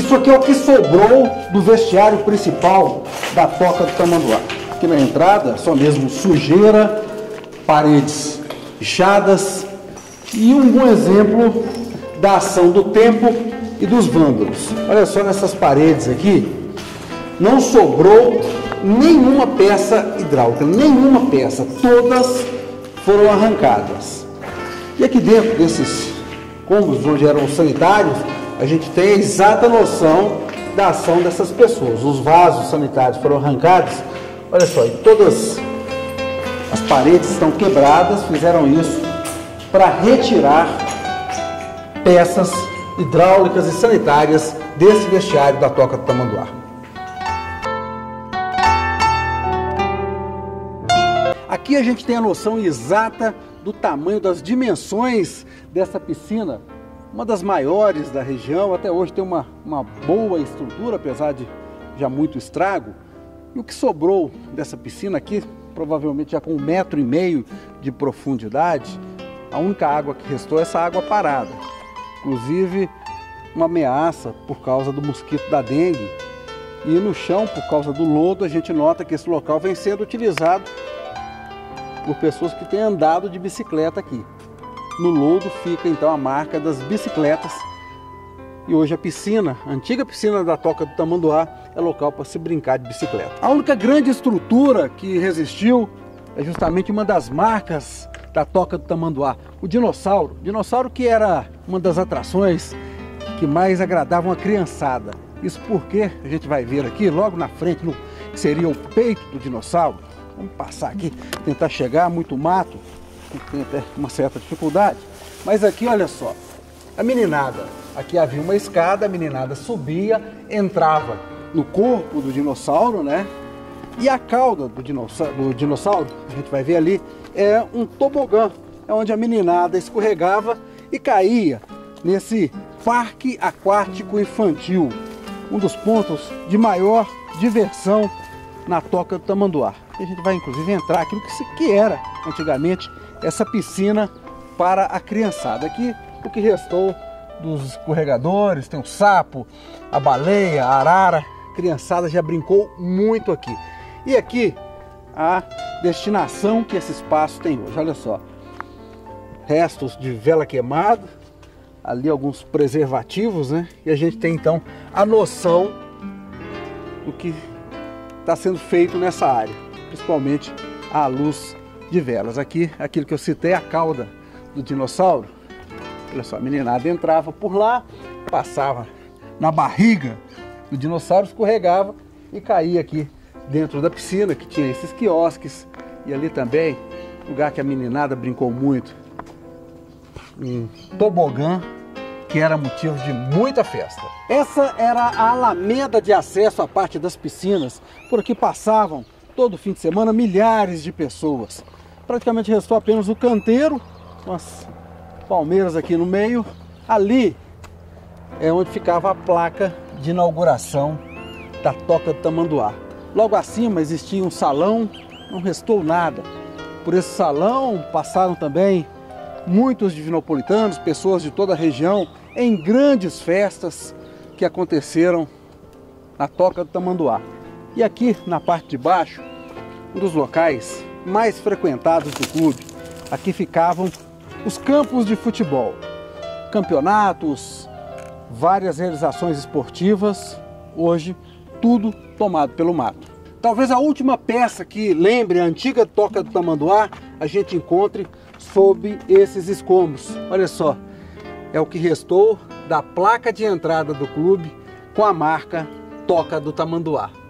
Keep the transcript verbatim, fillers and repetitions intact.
Isso aqui é o que sobrou do vestiário principal da Toca do Tamanduá. Aqui na entrada, só mesmo sujeira, paredes pichadas e um bom exemplo da ação do tempo e dos vândalos. Olha só nessas paredes aqui, não sobrou nenhuma peça hidráulica, nenhuma peça, todas foram arrancadas. E aqui dentro desses cômodos onde eram os sanitários, a gente tem a exata noção da ação dessas pessoas. Os vasos sanitários foram arrancados, olha só, e todas as paredes estão quebradas, fizeram isso para retirar peças hidráulicas e sanitárias desse vestiário da Toca do Tamanduá. Aqui a gente tem a noção exata do tamanho, das dimensões dessa piscina, uma das maiores da região. Até hoje tem uma, uma boa estrutura, apesar de já muito estrago. E o que sobrou dessa piscina aqui, provavelmente já com um metro e meio de profundidade, a única água que restou é essa água parada. Inclusive uma ameaça por causa do mosquito da dengue. E no chão, por causa do lodo, a gente nota que esse local vem sendo utilizado por pessoas que têm andado de bicicleta aqui. No lodo fica então a marca das bicicletas. E hoje a piscina, a antiga piscina da Toca do Tamanduá, é local para se brincar de bicicleta. A única grande estrutura que resistiu é justamente uma das marcas da Toca do Tamanduá, o dinossauro. O dinossauro que era uma das atrações que mais agradavam a criançada. Isso porque a gente vai ver aqui, logo na frente, no que seria o peito do dinossauro. Vamos passar aqui, tentar chegar, muito mato, tem até uma certa dificuldade. Mas aqui, olha só, a meninada, aqui havia uma escada, a meninada subia, entrava no corpo do dinossauro, né? E a cauda do dinossauro, do dinossauro, a gente vai ver ali, é um tobogã, é onde a meninada escorregava e caía nesse parque aquático infantil, um dos pontos de maior diversão na Toca do Tamanduá. A gente vai inclusive entrar aqui no que, se, que era antigamente essa piscina para a criançada. Aqui o que restou dos escorregadores, tem o sapo, a baleia, a arara, a criançada já brincou muito aqui. E aqui a destinação que esse espaço tem hoje, olha só, restos de vela queimada, ali alguns preservativos, né? E a gente tem então a noção do que está sendo feito nessa área, principalmente à luz de velas. Aqui, aquilo que eu citei, a cauda do dinossauro. Olha só, a meninada entrava por lá, passava na barriga do dinossauro, escorregava e caía aqui dentro da piscina, que tinha esses quiosques. E ali também, lugar que a meninada brincou muito, um tobogã, que era motivo de muita festa. Essa era a alameda de acesso à parte das piscinas, por aqui passavam todo fim de semana milhares de pessoas. Praticamente restou apenas o canteiro, com as palmeiras aqui no meio. Ali é onde ficava a placa de inauguração da Toca do Tamanduá. Logo acima existia um salão, não restou nada. Por esse salão passaram também muitos divinopolitanos, pessoas de toda a região, em grandes festas que aconteceram na Toca do Tamanduá. E aqui na parte de baixo, um dos locais mais frequentados do clube, aqui ficavam os campos de futebol, campeonatos, várias realizações esportivas, hoje tudo tomado pelo mato. Talvez a última peça que lembre a antiga Toca do Tamanduá a gente encontre sob esses escombros. Olha só, é o que restou da placa de entrada do clube com a marca Toca do Tamanduá.